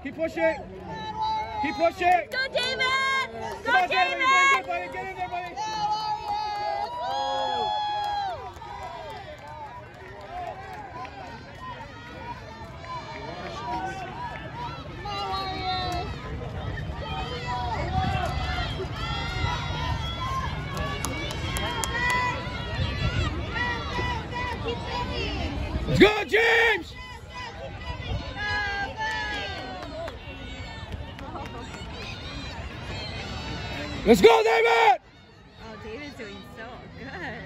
Keep pushing. Keep pushing. Go, David. Go, Come on, David. Get in there, buddy. Let's go, James! Let's go, David! Oh, David's doing so good.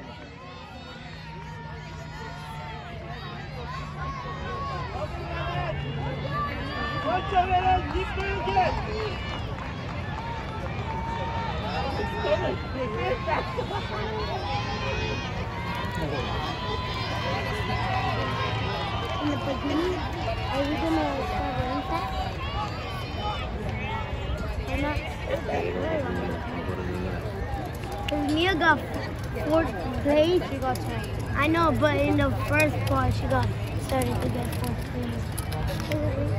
Keep doing it! In the beginning, are we going to start running fast? We're not. Because Mia got 4th place. She got 10th. I know, but in the first part, she got started to get 4th place.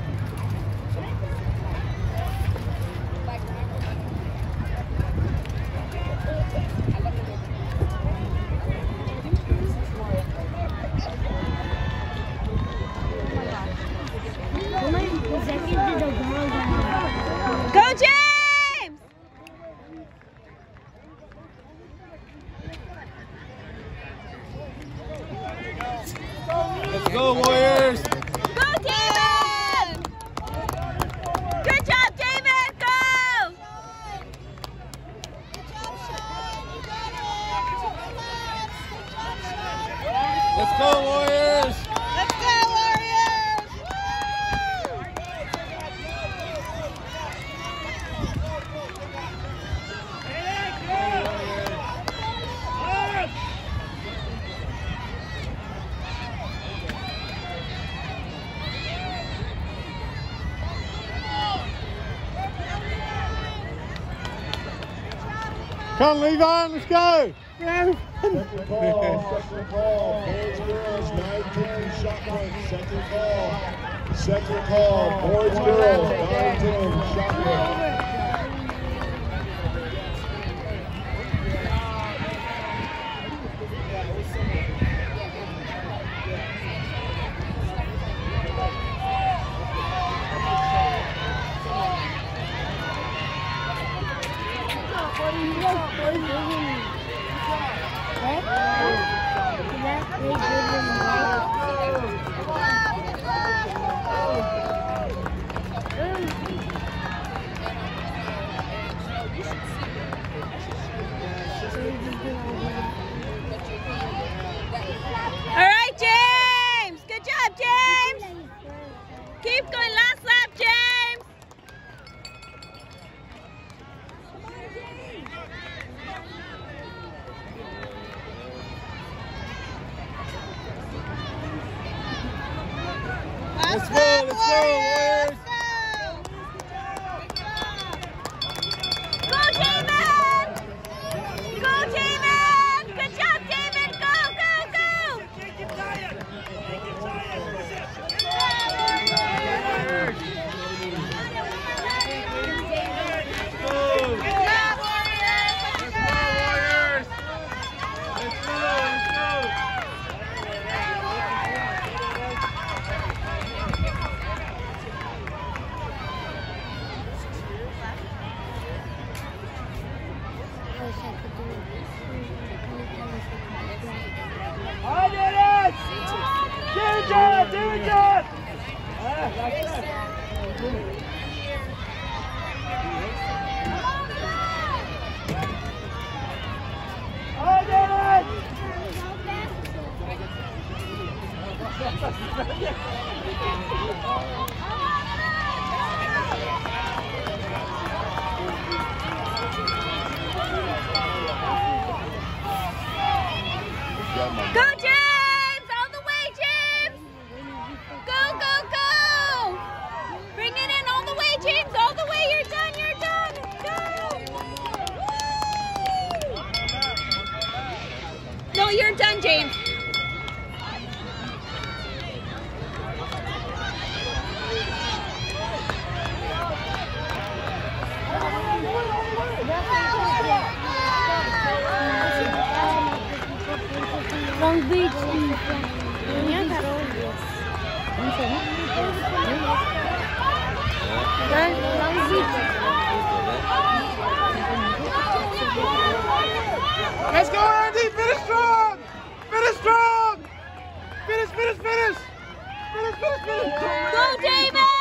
Go, James! Let's go, Warriors! Go, David! Good job, David! Go! Let's go, Warriors! Let's go, Warriors! Come, Levi, let's go! Second call, boys, girls, 9-10, shot clock, second call. Second call, boys, girls, 9-10, shot clock. All right, James! Good job, James! Keep going, last lap, James! Let's go, Warriors! Go, David! Go, David! Good job, David! Go, go, go! I did it! Do it, John! I did Go, James! All the way, James! Go, go, go! Bring it in all the Long Beach. Let's go, Andy! Finish strong! Finish strong! Finish! Finish! Finish! Finish! Finish! Finish! Go, David!